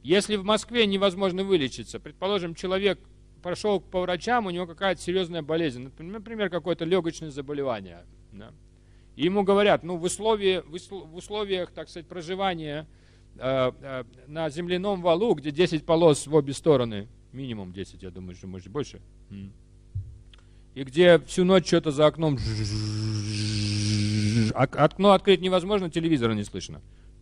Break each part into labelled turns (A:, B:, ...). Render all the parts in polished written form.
A: Если в Москве невозможно вылечиться, предположим, человек прошел по врачам, у него какая-то серьезная болезнь, например, какое-то легочное заболевание. Да? И ему говорят, ну в условиях, так сказать, проживания на земляном валу, где 10 полос в обе стороны, минимум 10, я думаю, что может больше, и где всю ночь что-то за окном, окно открыть невозможно, телевизора не слышно.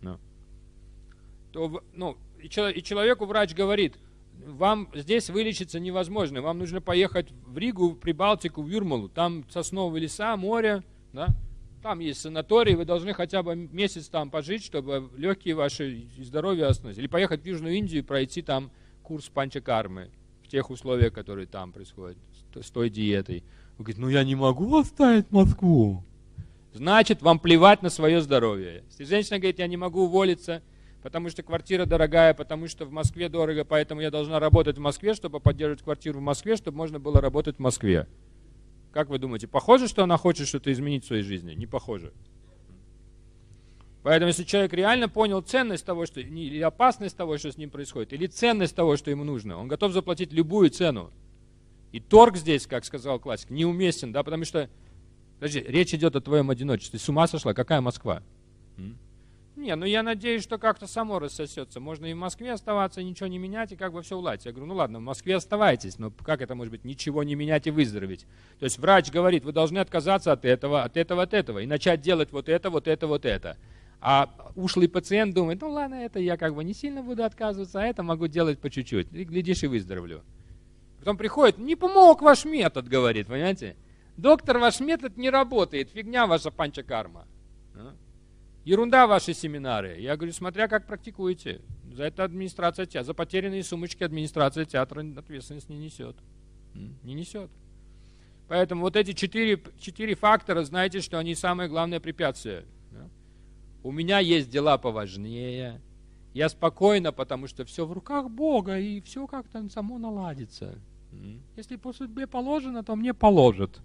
A: То, ну, и человеку врач говорит, вам здесь вылечиться невозможно, вам нужно поехать в Ригу, в Прибалтику, в Юрмалу, там сосновые леса, море, да? Там есть санаторий, вы должны хотя бы месяц там пожить, чтобы легкие ваши и здоровье остановились. Или поехать в Южную Индию и пройти там курс панчакармы в тех условиях, которые там происходят, с той диетой. Вы говорите, ну я не могу оставить Москву. Значит, вам плевать на свое здоровье. Если женщина говорит, я не могу уволиться, потому что квартира дорогая, потому что в Москве дорого, поэтому я должна работать в Москве, чтобы поддерживать квартиру в Москве, чтобы можно было работать в Москве. Как вы думаете, похоже, что она хочет что-то изменить в своей жизни? Не похоже. Поэтому, если человек реально понял ценность того, что, или опасность того, что с ним происходит, или ценность того, что ему нужно, он готов заплатить любую цену. И торг здесь, как сказал классик, неуместен, да, потому что, подожди, речь идет о твоем одиночестве. Ты с ума сошла? Какая Москва? Не, ну я надеюсь, что как-то само рассосется. Можно и в Москве оставаться, ничего не менять, и как бы все уладить. Я говорю, ну ладно, в Москве оставайтесь, но как это может быть ничего не менять и выздороветь? То есть врач говорит, вы должны отказаться от этого, от этого, от этого, и начать делать вот это, вот это, вот это. А ушлый пациент думает, ну ладно, это я как бы не сильно буду отказываться, а это могу делать по чуть-чуть. И глядишь, и выздоровлю. Потом приходит, не помог ваш метод, говорит, понимаете? Доктор, ваш метод не работает, фигня ваша панчакарма. Ерунда ваши семинары. Я говорю, смотря как практикуете. За это администрация театра. За потерянные сумочки администрация театра ответственность не несет. Не несет. Поэтому вот эти четыре фактора, знаете, что они самое главное препятствие. У меня есть дела поважнее. Я спокойно, потому что все в руках Бога, и все как-то само наладится. Если по судьбе положено, то мне положат.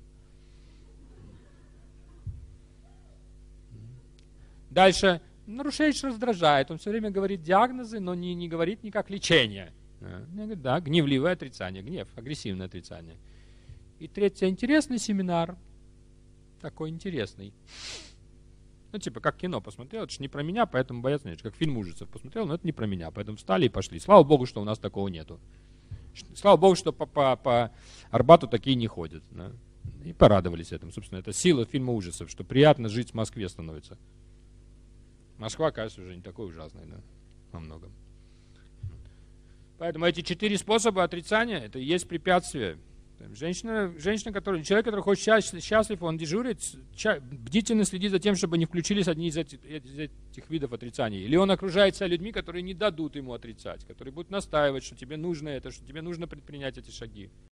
A: Дальше, нарушитель раздражает, он все время говорит диагнозы, но не говорит никак лечение. Да, гневливое отрицание, гнев, агрессивное отрицание. И третье, интересный семинар, такой интересный. Ну, типа, как кино посмотрел, это же не про меня, поэтому боятся, нет, как фильм ужасов посмотрел, но это не про меня, поэтому встали и пошли. Слава Богу, что у нас такого нету. Слава Богу, что по Арбату такие не ходят. Да? И порадовались этому. Собственно, это сила фильма ужасов, что приятно жить в Москве становится. Москва, кажется, уже не такой ужасный, да, во многом. Поэтому эти 4 способа отрицания, это и есть препятствие. Человек, который хочет счастлив, он дежурит, бдительно следит за тем, чтобы не включились одни из этих видов отрицания. Или он окружает себя людьми, которые не дадут ему отрицать, которые будут настаивать, что тебе нужно это, что тебе нужно предпринять эти шаги.